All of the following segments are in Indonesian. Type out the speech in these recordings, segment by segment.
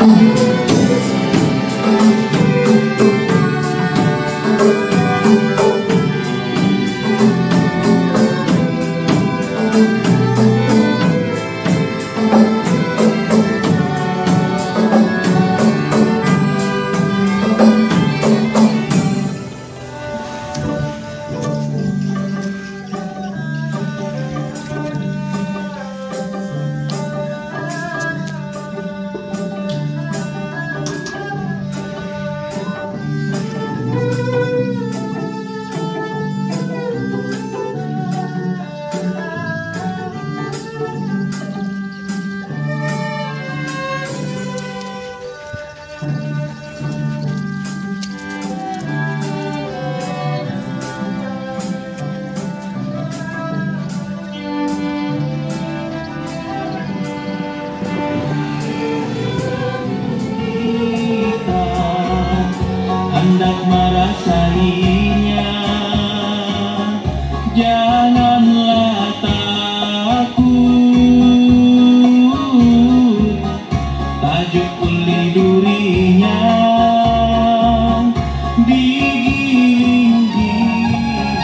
hendak merasainya, janganlah takut, tajuk uli durinya digiling-giling.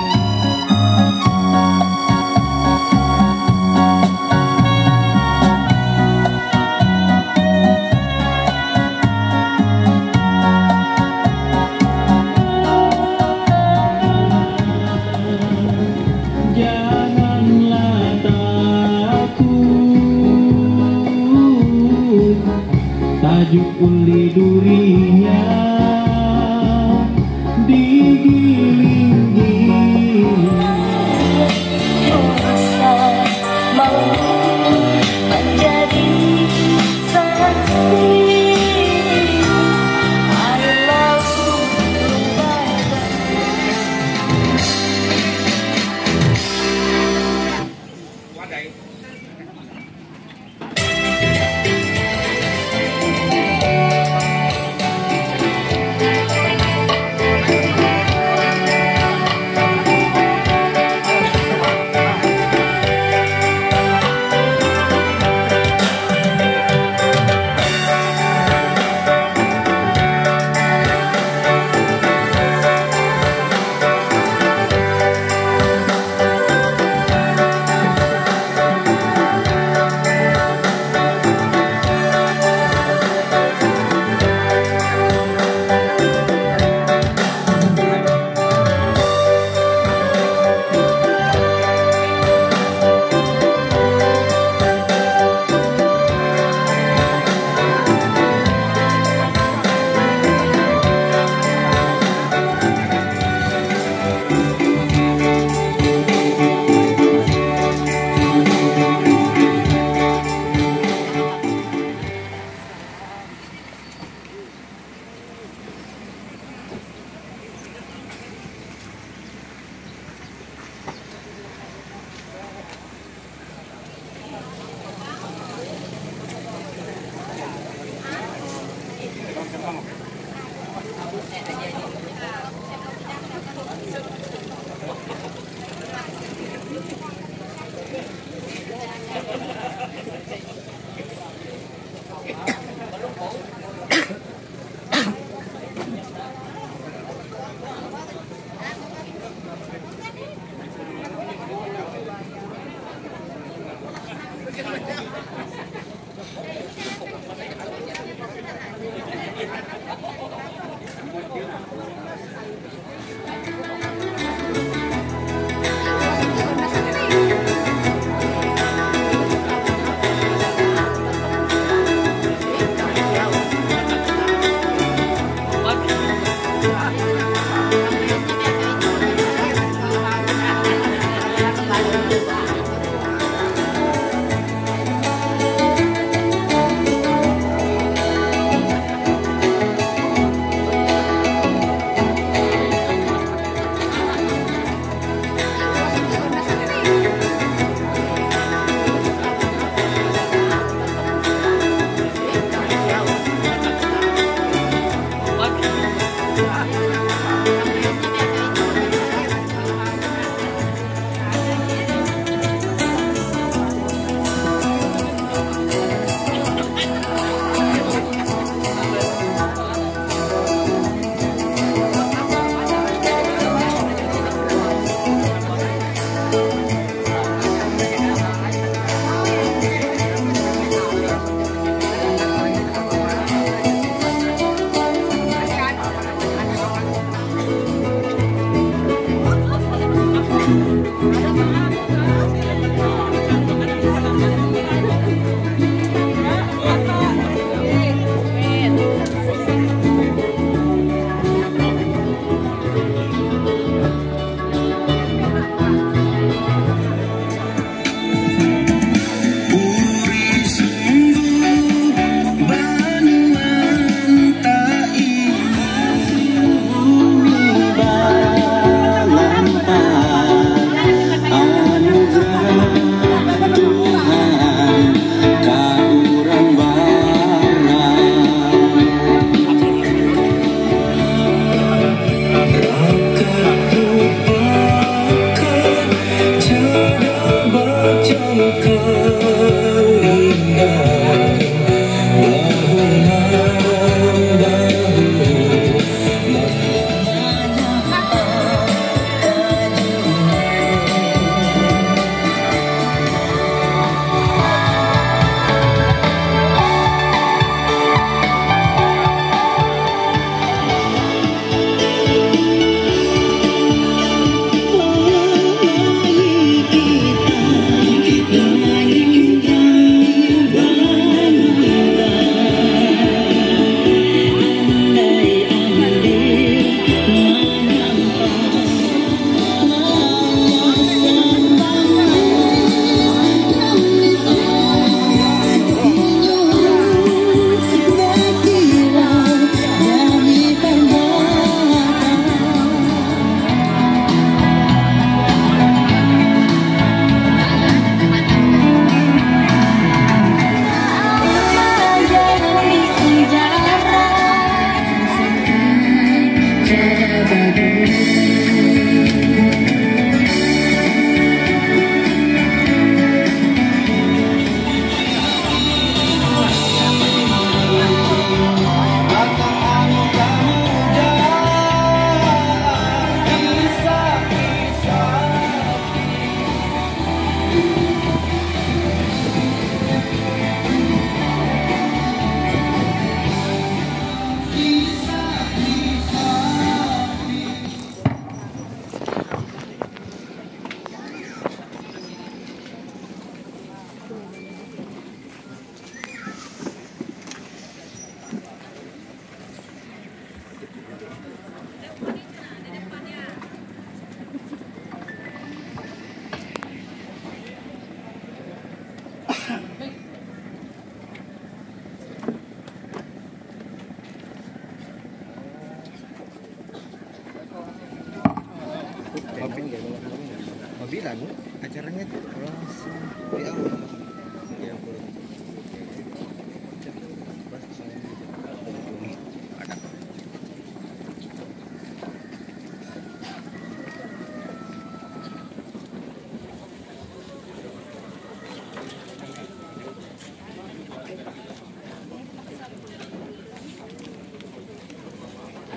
Tajuk uli durinya digiling-giling. Urusan mau menjadi saksi.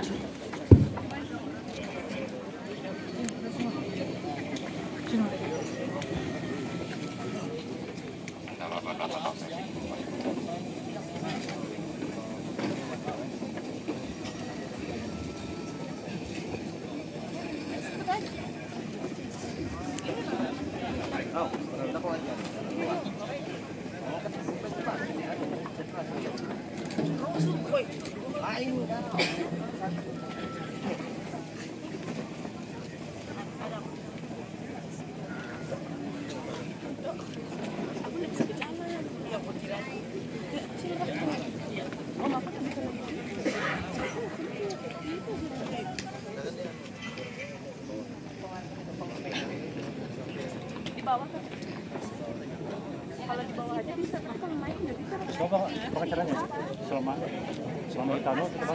Kalau di bawah aja bisa, apa main nggak bisa? Coba pakai caranya. Selama di tanah kita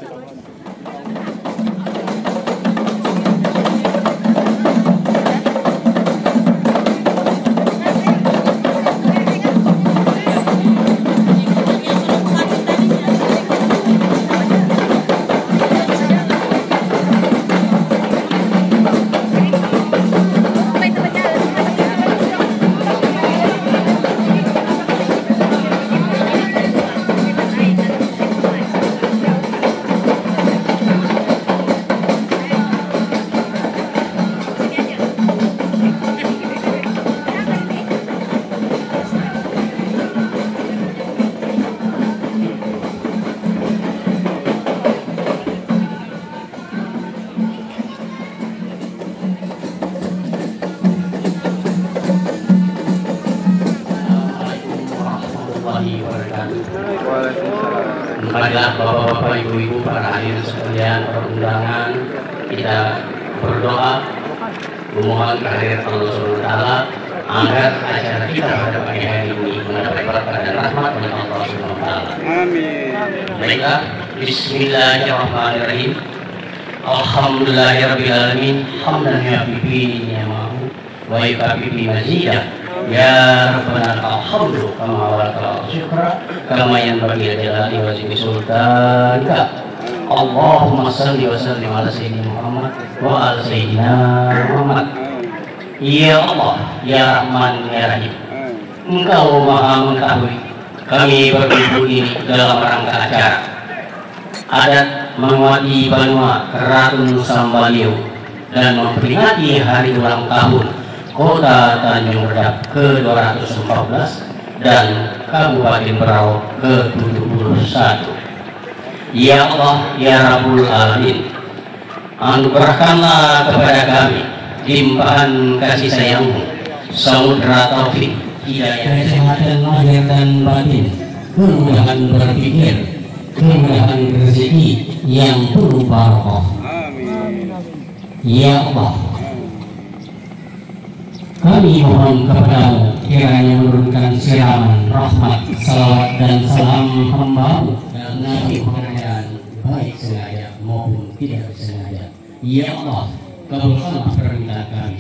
Baiklah bapak-bapak, ibu-ibu, para hadirin sekalian, para undangan, kita berdoa memohon kehadirat Allah SWT agar acara kita pada pagi hari ini mendapat berkah dan rahmat dari Allah SWT. Amin. Baiklah, Bismillahirrahmanirrahim. Alhamdulillahirrahmanirrahim. Hamdan yafifi ni'amahu wa yukafifi mazidah. Ya Rabbana alhamdulillah kama walaka syukra kama yanbaghi jalali wajhi sultanika. Allahumma salli wa sallim ala sayyidina Muhammad wa ala sayyidina Muhammad. Ya Allah, ya Rahman, ya Rahim, Engkau Maha mengetahui kami berkumpul ini dalam rangka acara adat menguati Banua Ratu Sambaliu dan memperingati hari ulang tahun Kota Tanjung Redap ke-214 dan Kabupaten Berau ke-71. Ya Allah, ya Rabbul Alamin, anugerahkanlah kepada kami limpahan kasih sayang-Mu, samudra taufik, hidayah, kesehatan lahir dan batin, kemudahan berpikir, kemudahan rezeki yang penuh barakah. Ya Allah, kami mohon kepadamu kiranya menurunkan siraman rahmat, salawat dan salam hamba-Mu dan Nabi Muhammad baik sengaja maupun tidak sengaja. Ya Allah, kabulkanlah permintaan kami.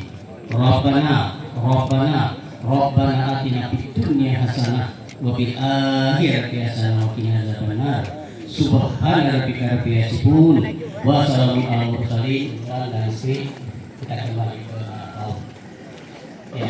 Rabbana atina fid dunya hasanah wa fil akhirati hasanah wa qina adzabannar. Subhana rabbika rabbil izzati wa salamun alal mursalin. Dan kita kembali ke ya.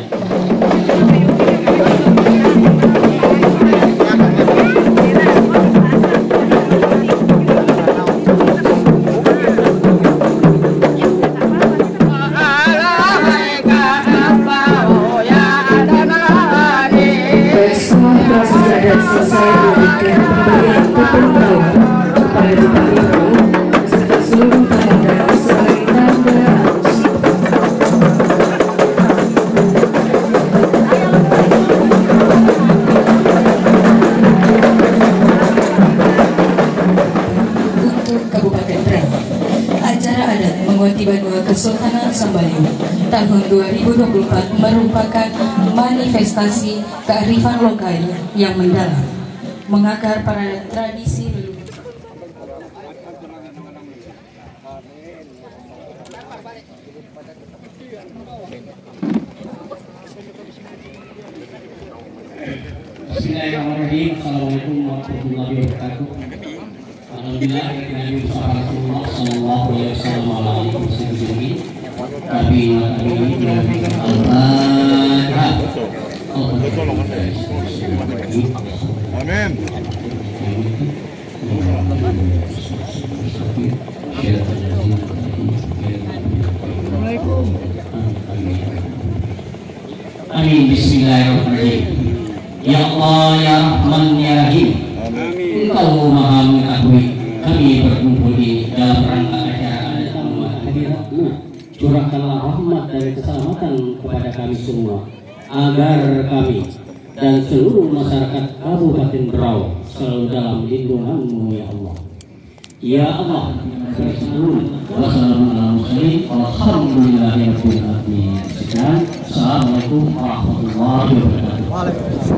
Kesultanan Sambaliu tahun 2024 merupakan manifestasi kearifan lokal yang mendalam, mengakar pada tradisi leluhur. Bismillahirrahmanirrahim. Assalamualaikum warahmatullahi wabarakatuh. Alhamdulillah Nabi Rasulullah Sallallahu Alaihi Wasallam tapi Amin. Amin. Bismillahirrahmanirrahim. Ya Allah, ya Rahman, ya Rahim. Engkau maha mengetahui kami berkumpul di dalam rangka acara adat hadiratmu. Curahkanlah rahmat dan keselamatan kepada kami semua, agar kami dan seluruh masyarakat Kabupaten Berau selalu dalam lindunganmu ya Allah. Ya Allah, wassalamualaikum warahmatullahi wabarakatuh. Assalamualaikum warahmatullahi wabarakatuh.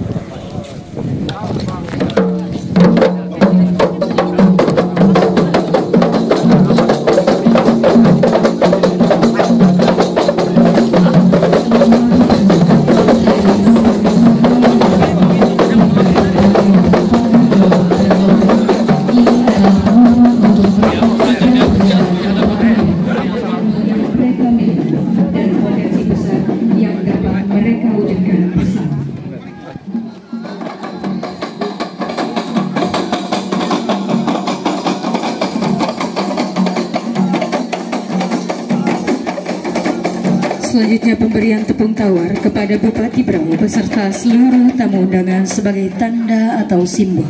Selanjutnya pemberian tepung tawar kepada Bupati Berau beserta seluruh tamu undangan sebagai tanda atau simbol.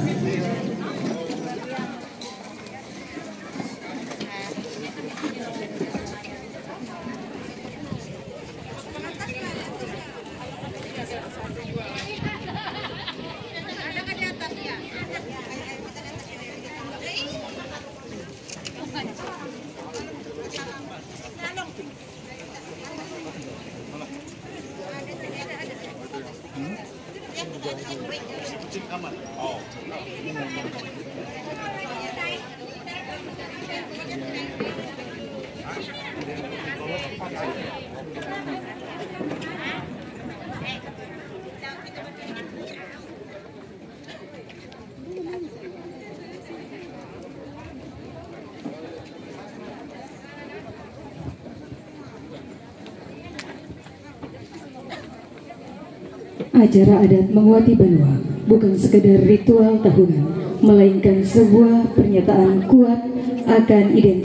Acara adat menguati Banua bukan sekedar ritual tahunan, melainkan sebuah pernyataan kuat akan identitas.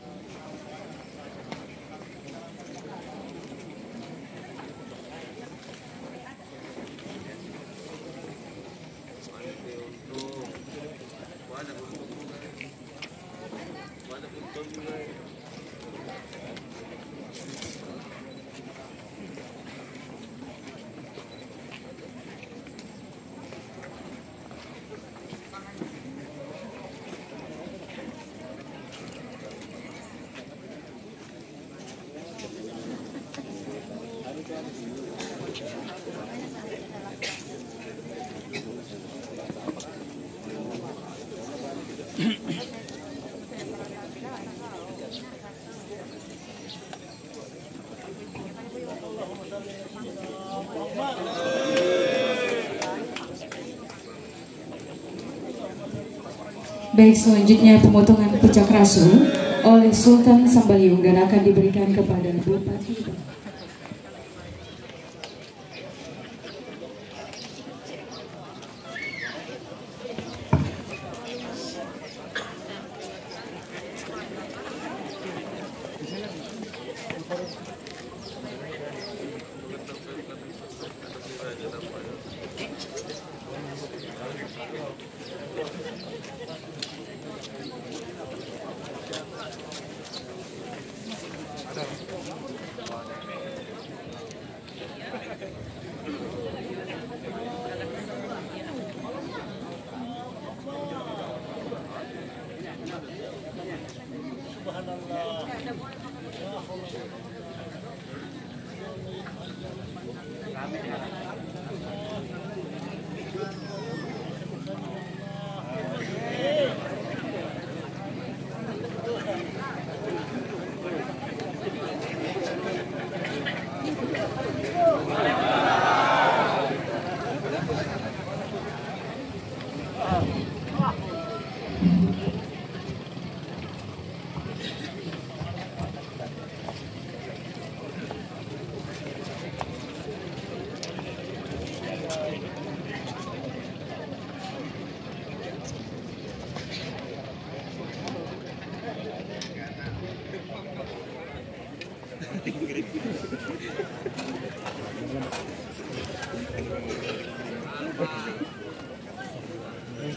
Baik, selanjutnya pemotongan puncak rasul oleh Sultan Sambaliung dan akan diberikan kepada Bupati.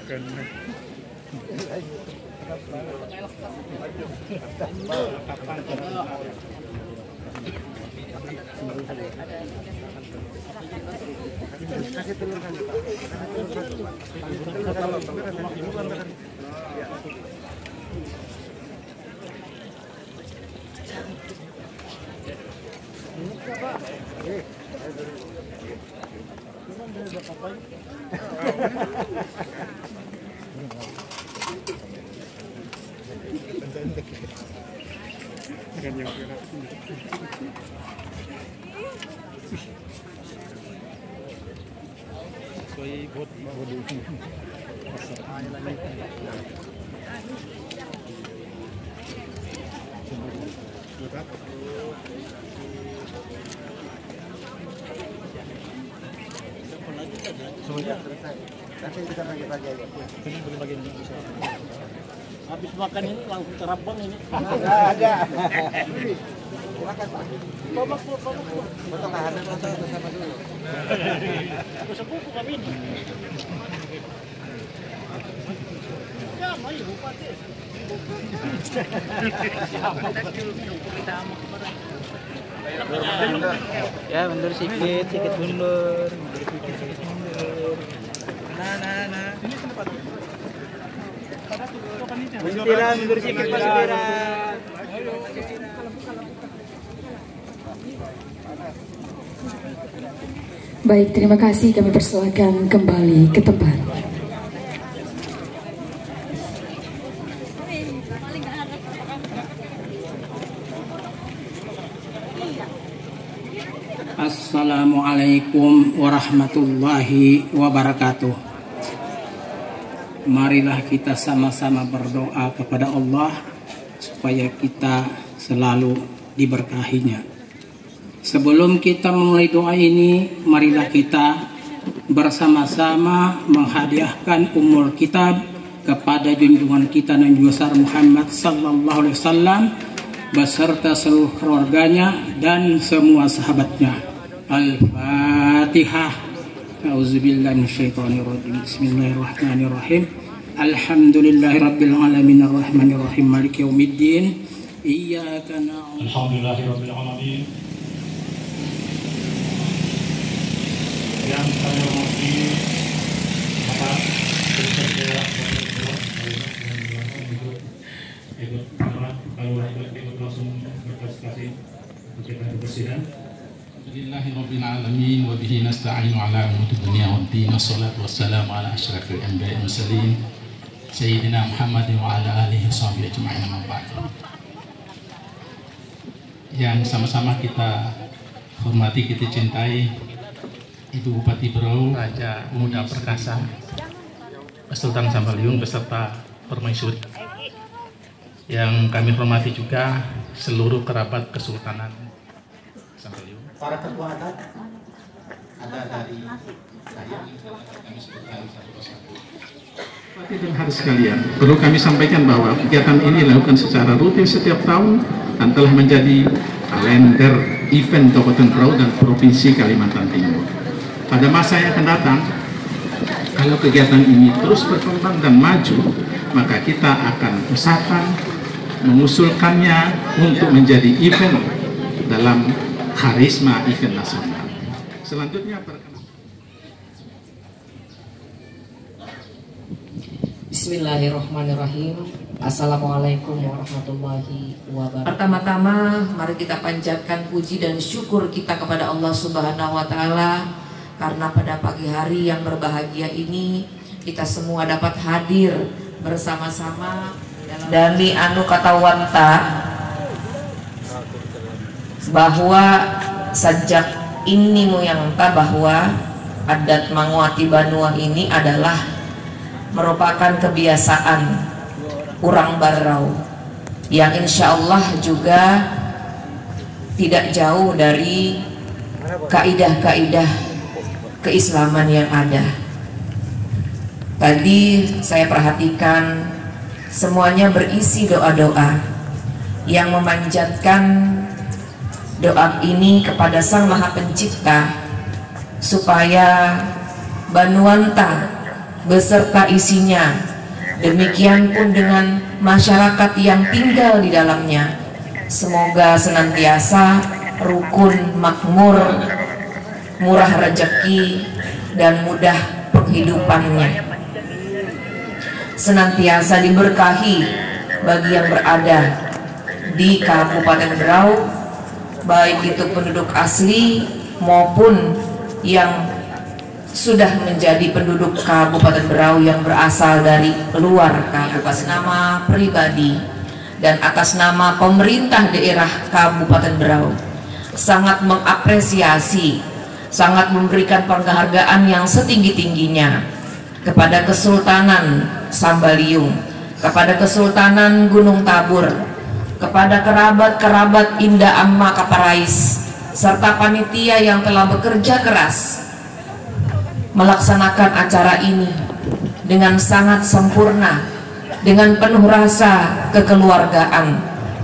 Semuanya selesai. Nanti kita bagi-bagi aja. Ini boleh bagian ini bisa. Habis makan ini langsung terabang ini. Ada. Silakan Pak. Bapak. Foto ada foto bersama dulu. Aku sepupu kami ini. Ya, mari bupati. Ya mundur sedikit mundur. Nah. Mundur sedikit Pak Supira. Baik, terima kasih. Kami persilakan kembali ke tempat. Assalamualaikum warahmatullahi wabarakatuh. Marilah kita sama-sama berdoa kepada Allah supaya kita selalu diberkahinya. Sebelum kita memulai doa ini, marilah kita bersama-sama menghadiahkan Ummul Kitab kepada junjungan kita Nabi besar Muhammad sallallahu alaihi wasallam beserta seluruh keluarganya dan semua sahabatnya. Al-Fatihah. A'udzubillahi minasyaitonirrajim. Bismillahirrahmanirrahim. Alhamdulillahirabbil alamin arrahmanirrahim maliki yaumiddin. Iyyaka na'budu. Alhamdulillahirabbil alamin. Yang saya hormati Bapak Beserta ikut langsung berprestasi kita kebersihan. Alhamdulillahirabbil alamin wa bihi nasta'inu ala umuri dunya waddin wassalatu wassalamu ala asyrafil anbiya'i wal mursalin sayyidina Muhammadin wa ala alihi washabihi ajma'in amma ba'd. Yang sama-sama kita hormati, kita cintai Ibu Bupati Berau, Raja Muda Perkasa, Sultan Sambaliung beserta permaisuri. Yang kami hormati juga seluruh kerabat Kesultanan Sambaliung. Para ketua adat ada dari saya, kami sebutkan satu persatu. Dan harus sekalian, perlu kami sampaikan bahwa kegiatan ini dilakukan secara rutin setiap tahun dan telah menjadi kalender event Kabupaten Berau dan Provinsi Kalimantan Timur. Pada masa yang akan datang, kalau kegiatan ini terus berkembang dan maju, maka kita akan usahakan mengusulkannya untuk menjadi event dalam karisma event nasional. Selanjutnya Bismillahirrahmanirrahim. Assalamualaikum warahmatullahi wabarakatuh. Pertama-tama mari kita panjatkan puji dan syukur kita kepada Allah Subhanahu wa taala karena pada pagi hari yang berbahagia ini kita semua dapat hadir bersama-sama dan di anu kata wanta bahwa sejak ini muyangta bahwa adat Manguati Banua ini adalah merupakan kebiasaan orang Barau yang insya Allah juga tidak jauh dari kaidah-kaidah keislaman yang ada. Tadi saya perhatikan semuanya berisi doa-doa yang memanjatkan doa ini kepada Sang Maha Pencipta supaya Banuanta beserta isinya. Demikian pun dengan masyarakat yang tinggal di dalamnya. Semoga senantiasa rukun, makmur, murah rezeki, dan mudah penghidupannya. Senantiasa diberkahi bagi yang berada di Kabupaten Berau, baik itu penduduk asli maupun yang sudah menjadi penduduk Kabupaten Berau yang berasal dari luar kabupaten. Atas nama pribadi dan atas nama pemerintah daerah Kabupaten Berau, sangat mengapresiasi, sangat memberikan penghargaan yang setinggi-tingginya kepada Kesultanan Sambaliung, kepada Kesultanan Gunung Tabur, kepada kerabat-kerabat Indah Amma Kaparais, serta panitia yang telah bekerja keras melaksanakan acara ini dengan sangat sempurna, dengan penuh rasa kekeluargaan.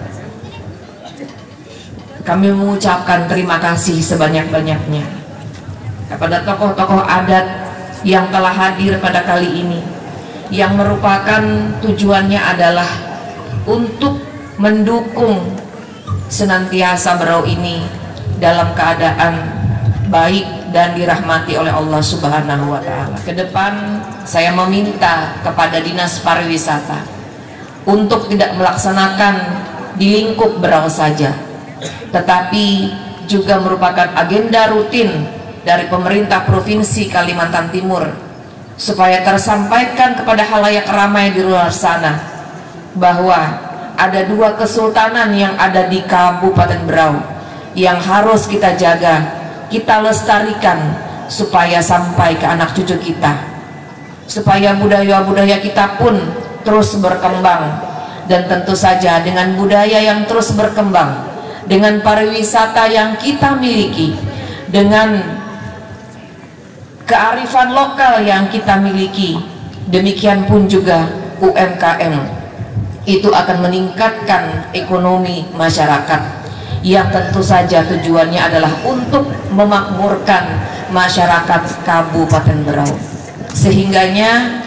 Kami mengucapkan terima kasih sebanyak-banyaknya kepada tokoh-tokoh adat yang telah hadir pada kali ini, yang merupakan tujuannya adalah untuk mendukung senantiasa Berau ini dalam keadaan baik dan dirahmati oleh Allah Subhanahu wa Ta'ala. Ke depan saya meminta kepada Dinas Pariwisata untuk tidak melaksanakan di lingkup Berau saja, tetapi juga merupakan agenda rutin dari pemerintah Provinsi Kalimantan Timur, supaya tersampaikan kepada halayak ramai di luar sana bahwa ada 2 kesultanan yang ada di Kabupaten Berau yang harus kita jaga, kita lestarikan, supaya sampai ke anak cucu kita, supaya budaya-budaya kita pun terus berkembang. Dan tentu saja dengan budaya yang terus berkembang, dengan pariwisata yang kita miliki, dengan kearifan lokal yang kita miliki, demikian pun juga UMKM, itu akan meningkatkan ekonomi masyarakat, yang tentu saja tujuannya adalah untuk memakmurkan masyarakat Kabupaten Berau. Sehingganya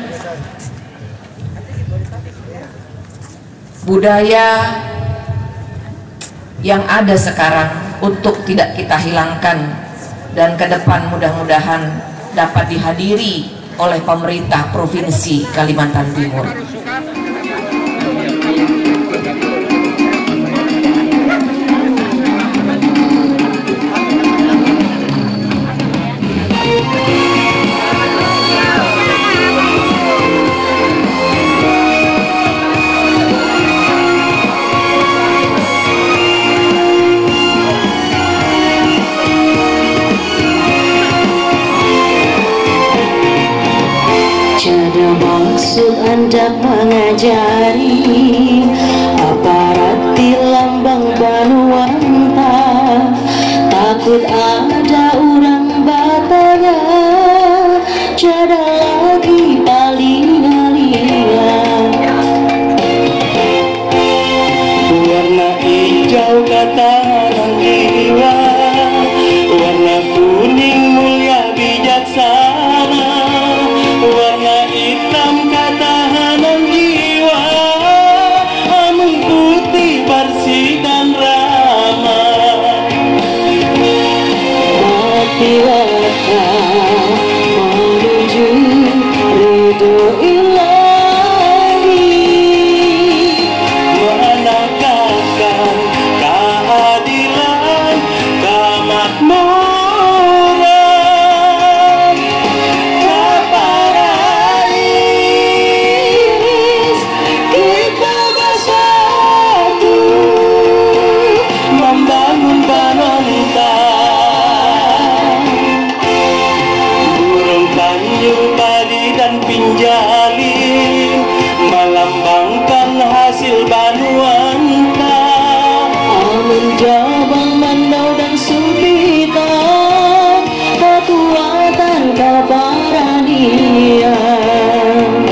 budaya yang ada sekarang untuk tidak kita hilangkan, dan ke depan mudah-mudahan dapat dihadiri oleh pemerintah Provinsi Kalimantan Timur. Maksud hendak mengajari apa arti lambang Banuanta, takut ada orang batanya jada lagi paling-palingan. Warna hijau katahanan jiwa, warna kuning mulia bijaksana, warna hitam katahanan jiwa, amun putih bersih dan ramah. Hati-hati menuju ridho Ilahi, menegakkan keadilan, kemakmuran, keparais kita bersatu membangun Banuanta. Burung tanjung padi dan pinjalin melambangkan hasil Banuanta. amun jabang mandau dan sumpitan, kekuatan keparadian.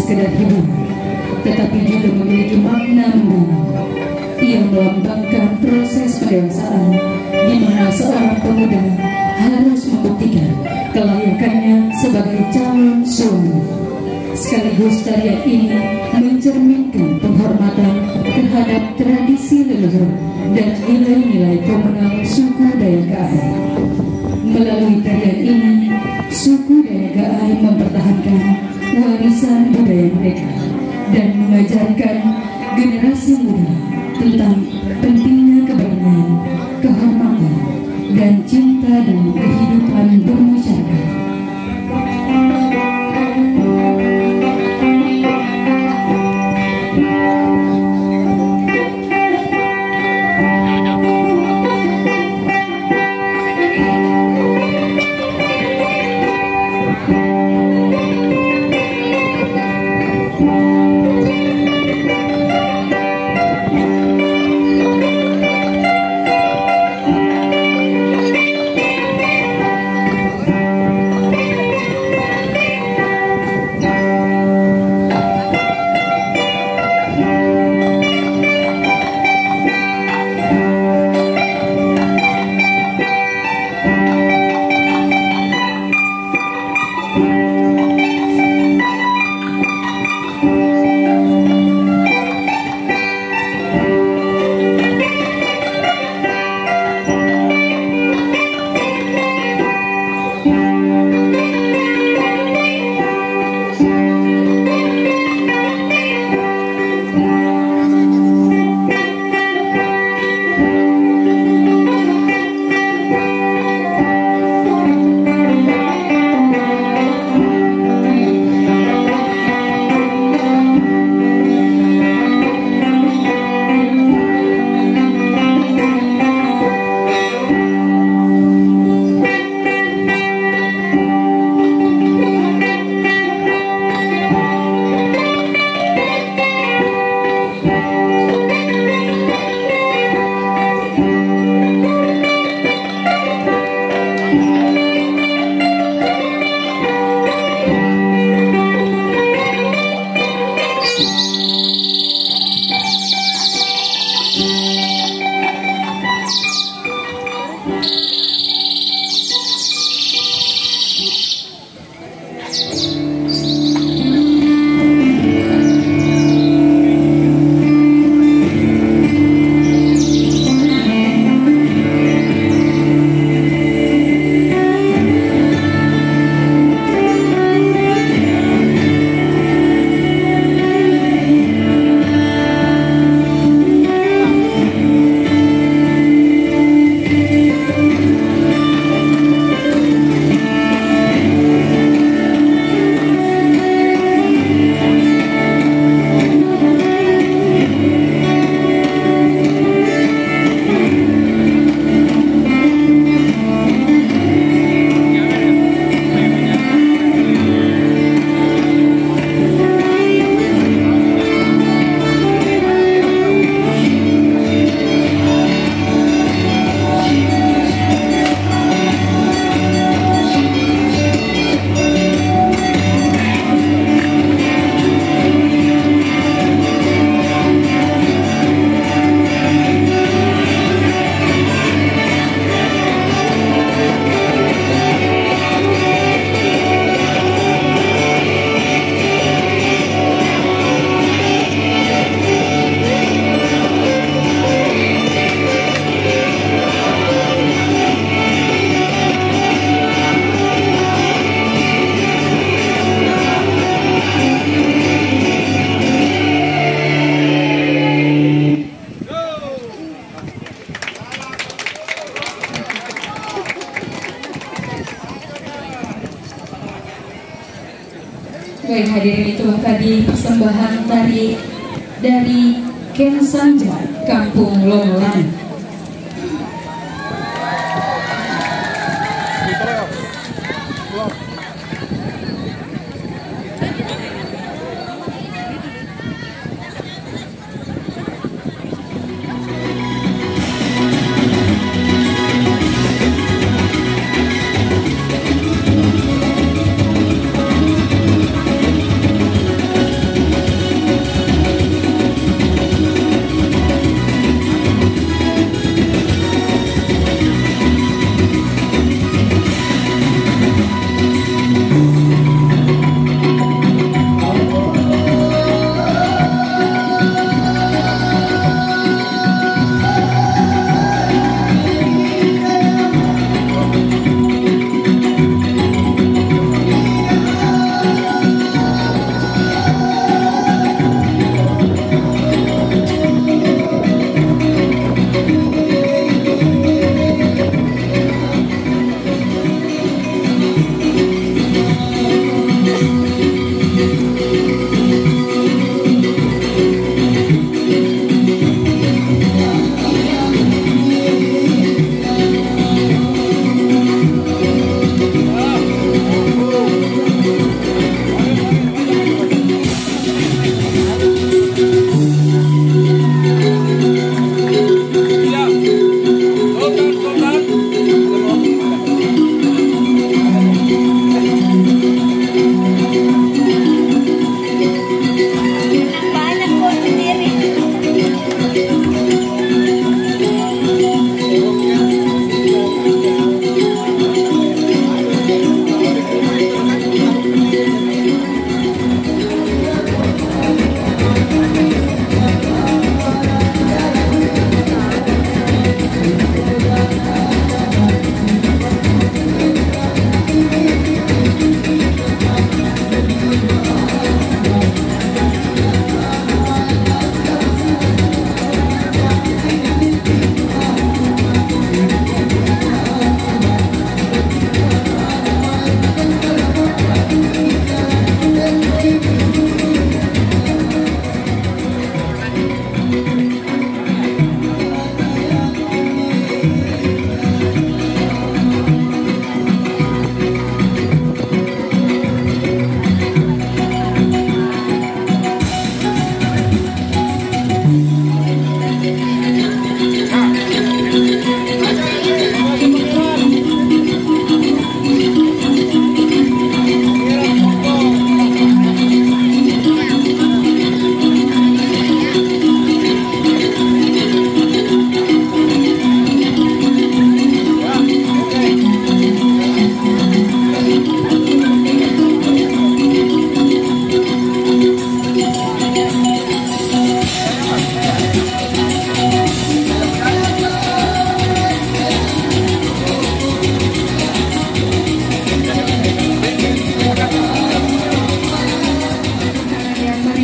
sekedar hiburan, tetapi juga memiliki makna mendalam. Ia melambangkan proses pendewasaan di mana seorang pemuda harus membuktikan kelayakannya sebagai calon suami. Sekaligus tarian ini mencerminkan penghormatan terhadap tradisi leluhur dan nilai-nilai komunal suku Dayak Gaai. Melalui tarian ini, suku Dayak Gaai mempertahankan warisan budaya mereka dan mengajarkan generasi muda tentang pentingnya keberanian, kehormatan, dan cinta dalam kehidupan bermasyarakat. Baik hadirin, itulah tadi persembahan tari dari Ken Sanja Kampung Longlan.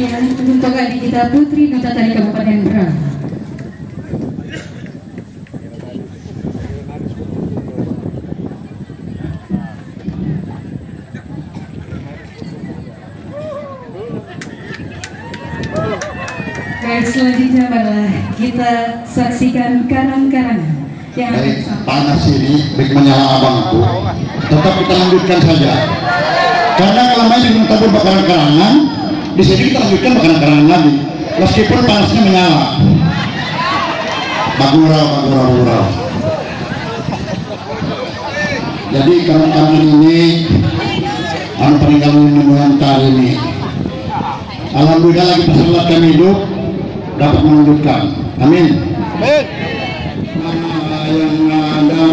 berbahagia untuk adik kita Putri Duta Tari Kabupaten Brava. Baik, selanjutnya adalah kita saksikan karang-karangan yang baik, panas ini baik menyala abangku, tetap kita lanjutkan saja karena kelamaan di tabur bakaran karangan, di sini kita lanjutkan bakaran karangan lagi meskipun panasnya menyala. Bagurau. Jadi kawan-kawan ini anu peninggal menemukan tari ini, alhamdulillah lagi peserta kami hidup dapat melanjutkan. Amin. Yang ada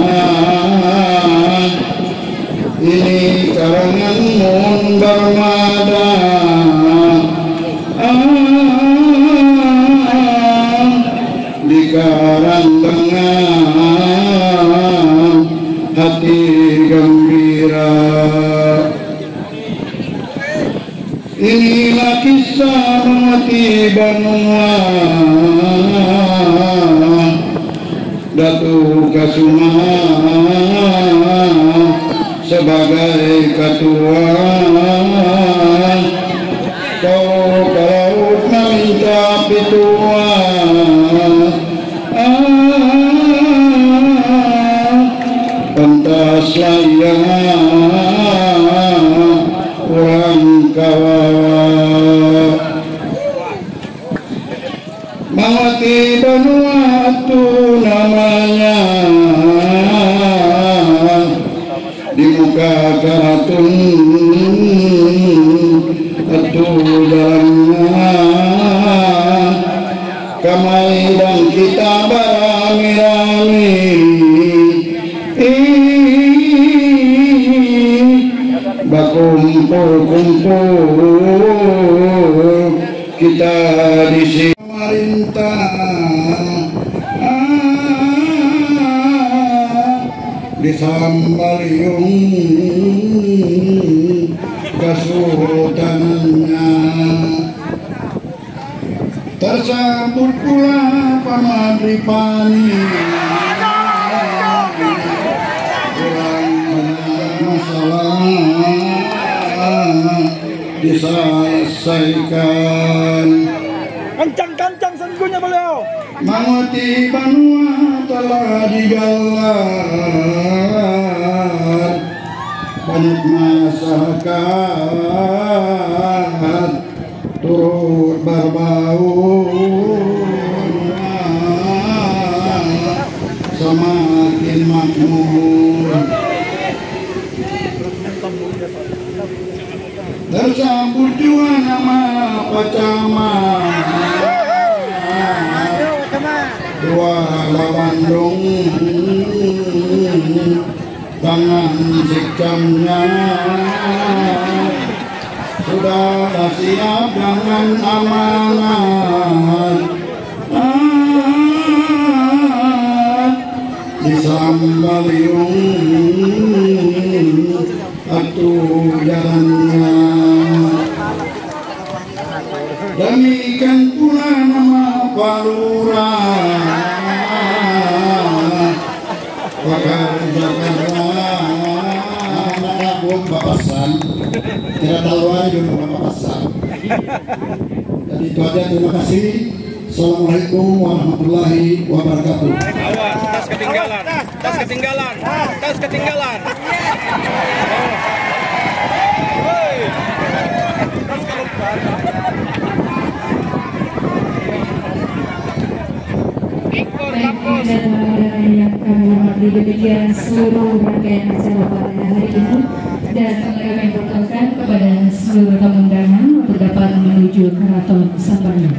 ini karangan mun bermada di karang dengan hati gembira. Inilah kisah mati Banua Datuk Kasumah sebagai ketua. Kau kalau meminta pituan pantaslah orang kawat mawati Vanuatu namanya di muka karatun atu dalamnya kamai dan kita barami-rami bakumpul-kumpul kita di sini pemerintah di Sambaliung kesultanannya tersambut pula Pamadripani masalah diselesaikan. Kencang-kencang senggunya beliau. Mawati Banua telah digalar banyak masyarakat turut berbaur semakin makmur. Tersambut juga nama Pacamat dua lawan dong tangan sikamnya sudah siap dengan amanat di Sambaliung atuh jalannya. Demikian pula nama Palura Pakar Jakarta anak Bapasan tidak tahu aja Bapasan. Dan itu aja, terima kasih. Assalamualaikum warahmatullahi wabarakatuh. Awas, tas ketinggalan. Yang kami hormati, demikian seluruh rangkaian acara pada hari ini, dan kami berteruskan kepada seluruh tamu undangan untuk dapat menuju Keraton Sambaliung.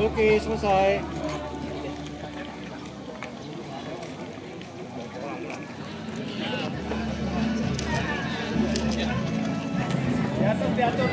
Oke, selesai. Di atas.